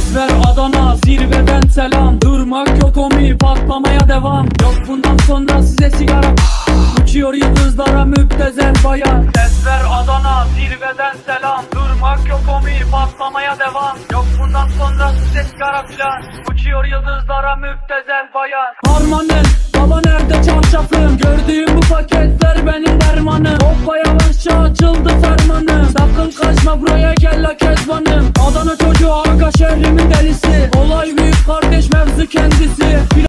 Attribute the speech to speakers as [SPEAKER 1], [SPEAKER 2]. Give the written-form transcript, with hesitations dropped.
[SPEAKER 1] Desver Adana zirveden selam. Durmak yok omi, patlamaya devam. Yok bundan sonra size sigara. Uçuyor yıldızlara müptezel bayan. Desver Adana zirveden selam. Durmak yok omi, patlamaya devam. Yok bundan sonra size sigara filan. Uçuyor yıldızlara müptezel bayan. Harmanım baba nerede çarşafım? Gördüğüm bu paketler benim dermanım. Hoppa yavaşça açıldı fermanım. Sakın kaçma buraya gel la kezbanım. Adana çocuğu aga şehrimin delisi. Olay büyük kardeş mevzu kendisi.